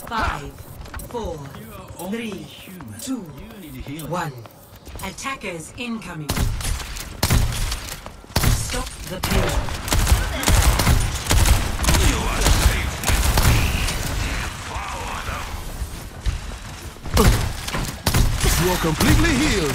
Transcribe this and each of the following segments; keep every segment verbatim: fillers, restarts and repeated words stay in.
Five, four, three, two, one. Attackers incoming. Stop the pain. You are completely healed.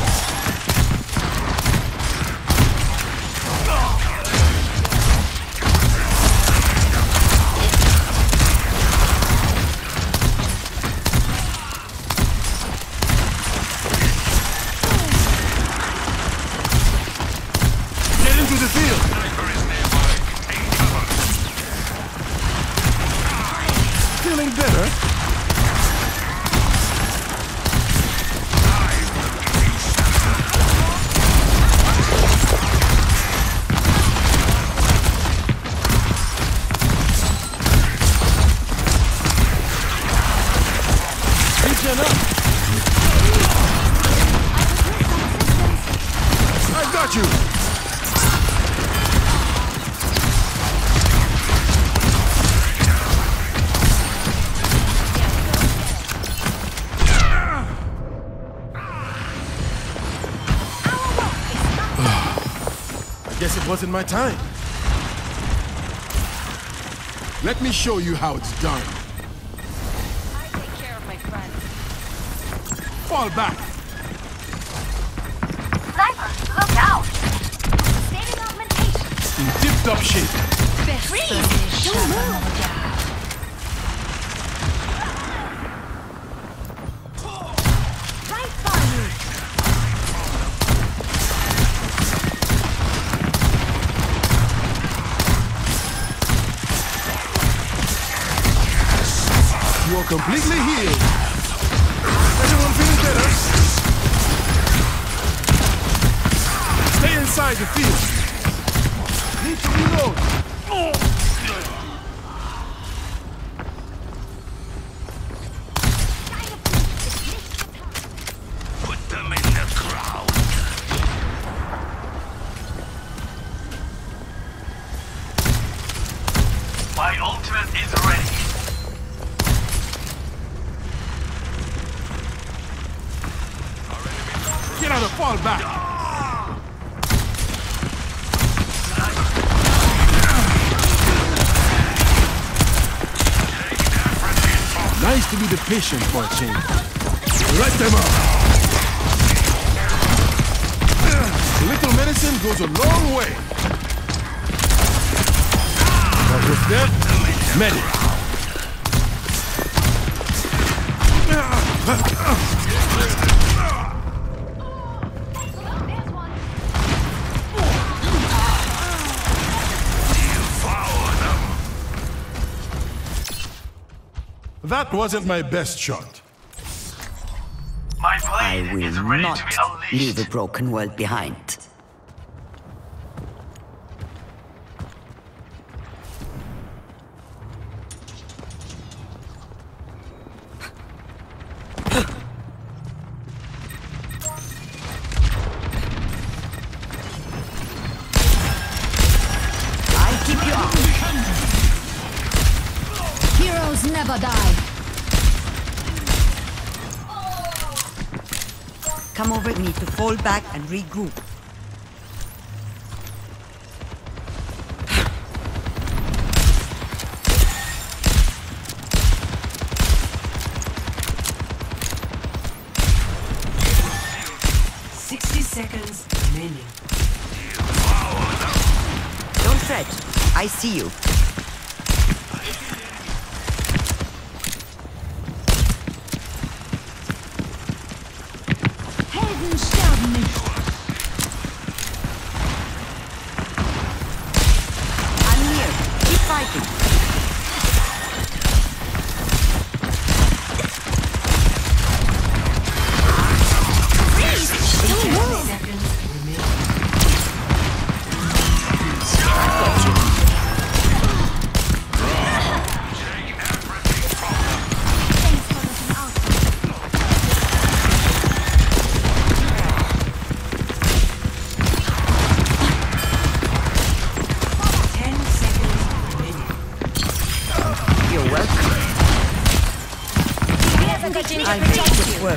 Get into the field. Feeling better? I got you. I guess it wasn't my time. Let me show you how it's done. Fall back! Sniper, look out! Saving augmentation. In tip-top shape. Freeze! Don't move! Right fire! You are completely healed. Everyone feeling better? Stay inside the field. Need to reload. Put them in the crowd. My ultimate is ready. Get out of fall back. Nice to be the patient for a change. Let them out. A little medicine goes a long way. But with that, medic. That wasn't my best shot. My I blade will is ready not to be unleashed. leave a broken world behind. I'll keep you up. Heroes never die. Come over, we need to fall back and regroup. Sixty seconds remaining. Don't fret, I see you. Helden sterben nicht. I'm here. Keep fighting. Seconds remaining. Switching to I'll make protect it you. work.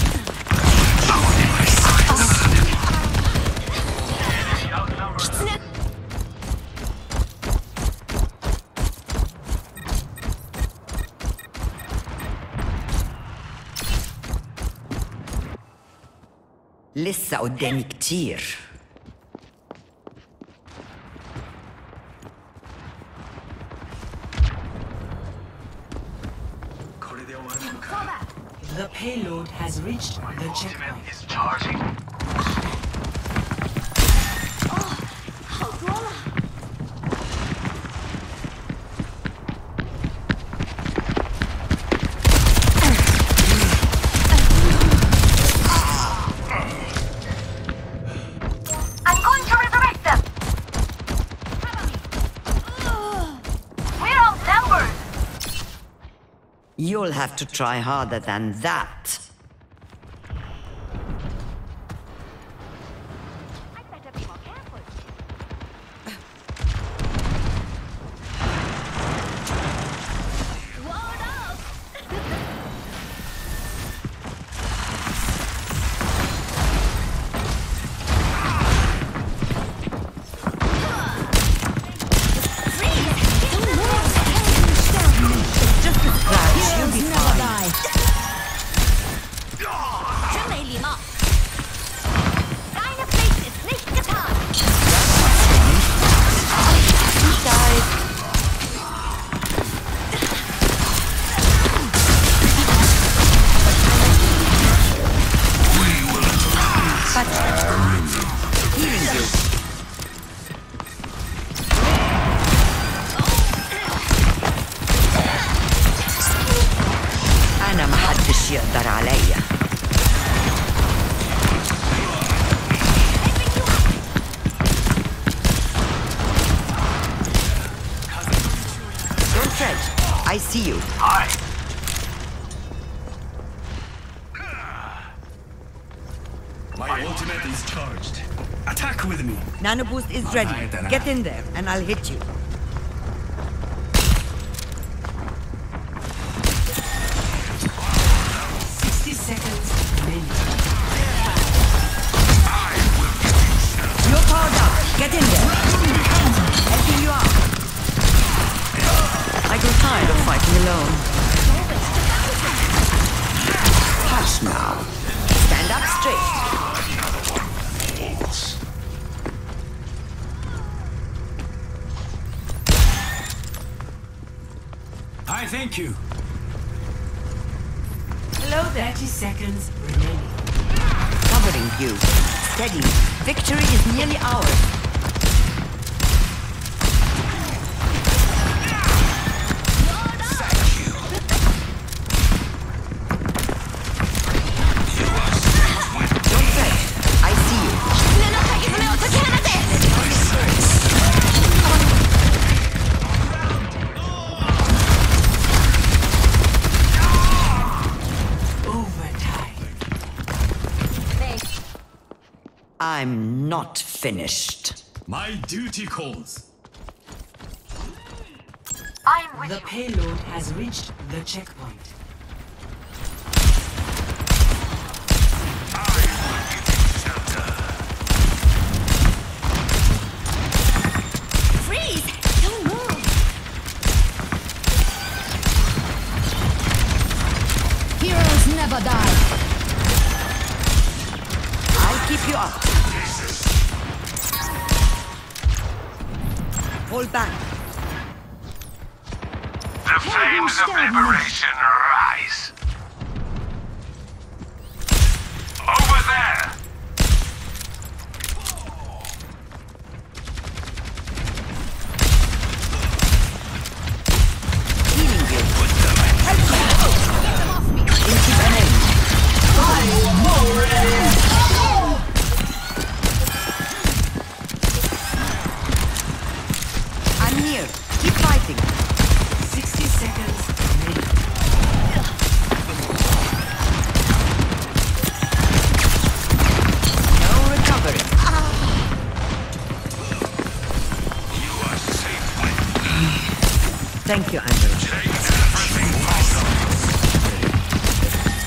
لسه قدامي كتير. The payload has reached the Ultimate checkpoint. is charging. I'm going to resurrect them. We're outnumbered. You'll have to try harder than that. I'd better be more careful. Ward up. Just a scratch, you'll be Never fine. die. 真没礼貌。Deine Pflicht ist nicht getan. He died. But healing you. أنا محدش يقدر عليا. Don't fret. I see you. Hi. My ultimate is charged. Attack with me. Nano boost is ready. Alright, then. Get in there and I'll hit you. sixty seconds remaining. You're powered up. Get in there. Helping you out. I grow tired of fighting alone. Hush now. Stand up straight. I thank you. Hello there. thirty seconds remaining. Covering you. Steady. Victory is nearly ours. Don't fret. I see you. 布の鍵爪を解き放て。 Overtime. I'm not finished. My duty calls. I'm with The you. payload has reached the checkpoint. Freeze! Don't move. Heroes never die. I'll keep you up. Hold back. The flames of liberation rise. Over there. Healing you. Into the end. I'm here. Keep fighting. sixty seconds remaining. No recovery. You are safe with me. Thank you, Andrew.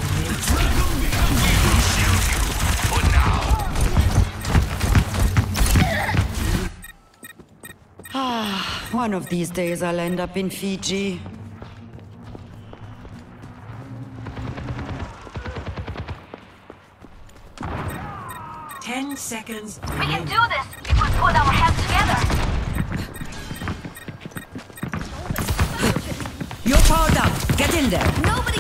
Ah, one of these days I'll end up in Fiji. Ten seconds We can remaining. do this if we put our heads together. You're powered up. Get in there. Nobody